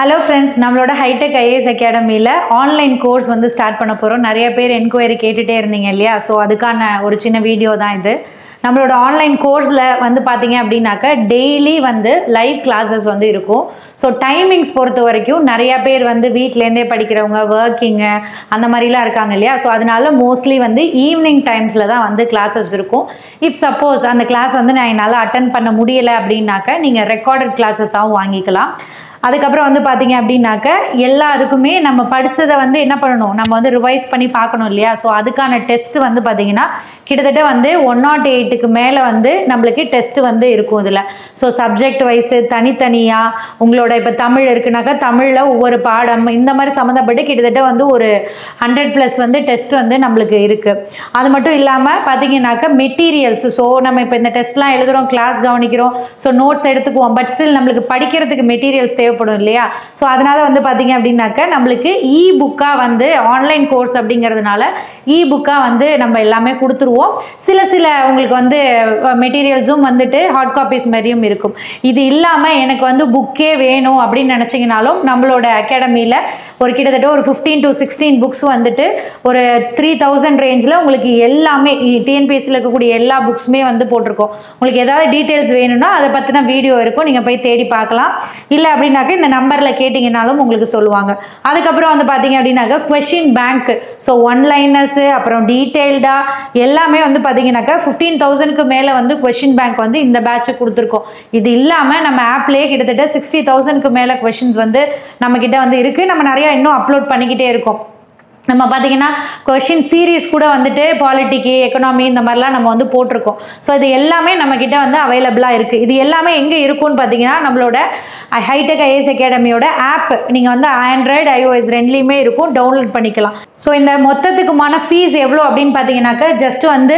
Hello friends, நம்மளோட Hitech IAS Academy ல online course வந்து ஸ்டார்ட் பண்ண போறோம். நிறைய பேர் என்குயரி கேட்டுட்டே இருந்தீங்க இல்லையா? சோ அதுக்கான ஒரு சின்ன வீடியோ தான் இது. நம்மளோட ஆன்லைன் கோர்ஸ்ல வந்து பாத்தீங்க அப்படினாக்க டெய்லி வந்து லைவ் கிளாसेस வந்து இருக்கும். சோ டைமிங்ஸ் பொறுத்த வரைக்கும் நிறைய பேர் வந்து வீட்ல இருந்தே படிக்கிறவங்க, வர்க்கிங் அந்த மாதிரிலாம் இருக்காங்க இல்லையா? சோ அதனால மோஸ்ட்லி வந்து ஈவினிங் டைம்ஸ்ல தான் வந்து கிளாसेस இருக்கும். இஃப் சப்போஸ் அந்த கிளாஸ் வந்து நான் என்னால அட்டெண்ட் பண்ண முடியல அப்படினாக்க நீங்க ரெக்கார்டட் கிளாसेसஆவும் வாங்கிக்கலாம். அதுக்கப்புறம் வந்து பாத்தீங்க அப்படினாக்க எல்லாருக்குமே நம்ம படிச்சதை வந்து என்ன பண்ணணும், நம்ம வந்து ரிவைஸ் பண்ணி பார்க்கணும் இல்லையா? ஸோ அதுக்கான டெஸ்ட் வந்து பார்த்தீங்கன்னா கிட்டத்தட்ட வந்து 108க்கு மேலே வந்து நம்மளுக்கு டெஸ்ட் வந்து இருக்கும் இதில். ஸோ சப்ஜெக்ட் வைஸு தனித்தனியாக உங்களோட இப்போ தமிழ் இருக்குனாக்கா தமிழில் ஒவ்வொரு பாடம் இந்த மாதிரி சம்மந்தப்பட்டு கிட்டத்தட்ட வந்து ஒரு 100+ வந்து டெஸ்ட் வந்து நம்மளுக்கு இருக்குது. அது மட்டும் இல்லாமல் பார்த்தீங்கன்னாக்கா மெட்டீரியல்ஸ், ஸோ நம்ம இப்போ இந்த டெஸ்ட்லாம் எழுதுகிறோம், கிளாஸ் கவனிக்கிறோம், ஸோ நோட்ஸ் எடுத்துக்குவோம், பட் ஸ்டில் நம்மளுக்கு படிக்கிறதுக்கு மெட்டீரியல்ஸ் தேவைப்படும் இல்லையா? ஸோ அதனால வந்து பார்த்தீங்க அப்படின்னாக்க நம்மளுக்கு இ புக்காக வந்து ஆன்லைன் கோர்ஸ் அப்படிங்கிறதுனால இ புக்காக வந்து நம்ம எல்லாமே கொடுத்துருவோம். சில உங்களுக்கு வந்து மெட்டீரியல்ஸும் வந்துட்டு ஹார்ட் காப்பீஸ் மாதிரியும் இருக்கும். இது இல்லாமல் எனக்கு வந்து புக்கே வேணும் அப்படின்னு நினச்சிங்கனாலும் நம்மளோட அகாடமியில் ஒரு கிட்டத்தட்ட ஒரு 15 to 16 புக்ஸ் வந்துட்டு ஒரு 3000 ரேஞ்சில் உங்களுக்கு எல்லாமே டிஎன்பிஎஸ்சியில் இருக்கக்கூடிய எல்லா புக்ஸுமே வந்து போட்டிருக்கோம். உங்களுக்கு ஏதாவது டீட்டெயில்ஸ் வேணும்னா அதை பற்றின வீடியோ இருக்கும், நீங்கள் போய் தேடி பார்க்கலாம். இல்லை அப்படின்னாக்க இந்த நம்பரில் கேட்டிங்கனாலும் உங்களுக்கு சொல்லுவாங்க. அதுக்கப்புறம் வந்து பார்த்தீங்க அப்படின்னாக்கா கொஷின் பேங்க், ஸோ ஒன்லைனர்ஸு அப்புறம் டீட்டெயில்டாக எல்லாமே வந்து பார்த்தீங்கன்னாக்கா 15,000க்கு மேலே வந்து கொஷின் பேங்க் வந்து இந்த பேட்சுக்கு கொடுத்துருக்கோம். இது இல்லாமல் நம்ம ஆப்லேயே கிட்டத்தட்ட 60,000க்கு மேலே கொஷின்ஸ் வந்து நம்மக்கிட்ட வந்து இருக்குது. நம்ம நிறையா இன்னும் அப்லோட் பண்ணிக்கிட்டே இருக்கோம். நம்ம பார்த்தீங்கன்னா கொஷின் சீரீஸ் கூட வந்துட்டு பாலிட்டிக்கு, எக்கனாமி இந்த மாதிரிலாம் நம்ம வந்து போட்டிருக்கோம். ஸோ இது எல்லாமே நம்மக்கிட்ட வந்து அவைலபிளாக இருக்குது. இது எல்லாமே எங்கே இருக்கும்னு பார்த்தீங்கன்னா நம்மளோட ஹைடெக் ஐஏஎஸ் அகாடமியோட ஆப் நீங்கள் வந்து ஆண்ட்ராய்டு iOS ரெண்டுலேயுமே இருக்கும், டவுன்லோட் பண்ணிக்கலாம். ஸோ இந்த மொத்தத்துக்குமான ஃபீஸ் எவ்வளோ அப்படின்னு பார்த்தீங்கன்னாக்கா ஜஸ்ட் வந்து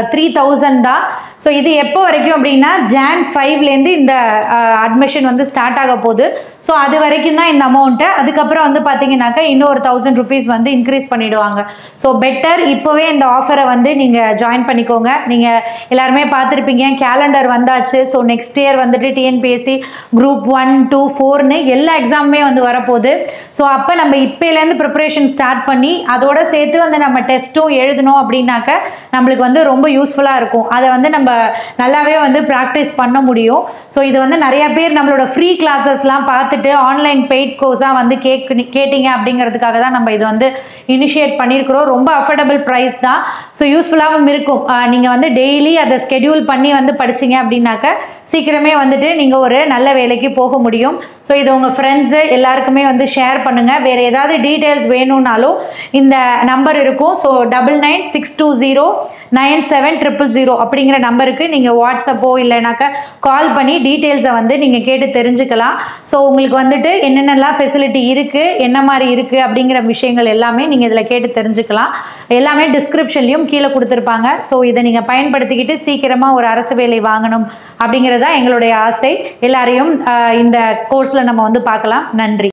3000 தான். ஸோ இது எப்போ வரைக்கும் அப்படின்னா Jan 5லேருந்து இந்த அட்மிஷன் வந்து ஸ்டார்ட் ஆக போகுது. ஸோ அது வரைக்கும் தான் இந்த அமௌண்ட்டு. அதுக்கப்புறம் வந்து பார்த்தீங்கன்னாக்கா இன்னொரு 1000 rupees வந்து இன்க்ரீஸ் பண்ணிவிடுவாங்க. ஸோ பெட்டர் இப்போவே இந்த ஆஃபரை வந்து நீங்கள் ஜாயின் பண்ணிக்கோங்க. நீங்கள் எல்லாருமே பார்த்துருப்பீங்க, கேலண்டர் வந்தாச்சு. ஸோ நெக்ஸ்ட் இயர் வந்துட்டு டிஎன்பிஎஸ்சி குரூப் 1, 2, 4ன்னு எல்லா எக்ஸாமுமே வந்து வரப்போகுது. ஸோ அப்போ நம்ம இப்போலேருந்து ப்ரிப்பரேஷன் ஸ்டார்ட் பண்ணி அதோட சேர்த்து வந்து நம்ம டெஸ்ட்டும் எழுதணும் அப்படின்னாக்க நம்மளுக்கு வந்து ரொம்ப யூஸ்ஃபுல்லாக இருக்கும். அதை வந்து நம்ம நல்லாவே வந்து ப்ராக்டிஸ் பண்ண முடியும். ஸோ இது வந்து நிறைய பேர் நம்மளோட ஃப்ரீ கிளாஸஸ்லாம் பார்த்துட்டு ஆன்லைன் பெய்ட் கோர்ஸாக வந்து கேட்டிங்க அப்படிங்கிறதுக்காக தான் நம்ம இது வந்து இனிஷியேட் பண்ணியிருக்கிறோம். ரொம்ப அஃபோர்டபுள் ப்ரைஸ் தான். ஸோ யூஸ்ஃபுல்லாகவும் இருக்கும். நீங்கள் வந்து டெய்லி அதை ஸ்கெடியூல் பண்ணி வந்து படிச்சிங்க அப்படின்னாக்க சீக்கிரமே வந்துட்டு நீங்கள் ஒரு நல்ல வேலைக்கு போக முடியும். ஸோ இது உங்கள் ஃப்ரெண்ட்ஸு எல்லாருக்குமே வந்து ஷேர் பண்ணுங்கள். வேறு ஏதாவது டீட்டெயில்ஸ் வேணும்னாலும் இந்த நம்பர் இருக்கும். ஸோ 9962097000 அப்படிங்கிற நம்பருக்கு நீங்கள் வாட்ஸ்அப்போ இல்லைனாக்கா கால் பண்ணி டீட்டெயில்ஸை வந்து நீங்கள் கேட்டு தெரிஞ்சுக்கலாம். ஸோ உங்களுக்கு வந்துட்டு என்னென்னலாம் ஃபெசிலிட்டி இருக்குது, என்ன மாதிரி இருக்குது அப்படிங்கிற விஷயங்கள் எல்லாமே நீங்கள் இதில் கேட்டு தெரிஞ்சுக்கலாம். எல்லாமே டிஸ்கிரிப்ஷன்லையும் கீழே கொடுத்துருப்பாங்க. ஸோ இதை நீங்கள் பயன்படுத்திக்கிட்டு சீக்கிரமாக ஒரு அரசு வேலை வாங்கணும் அப்படிங்கிறது தான் எங்களுடைய ஆசை. எல்லாரையும் இந்த கோர்ஸில் நம்ம வந்து பார்க்கலாம். நன்றி.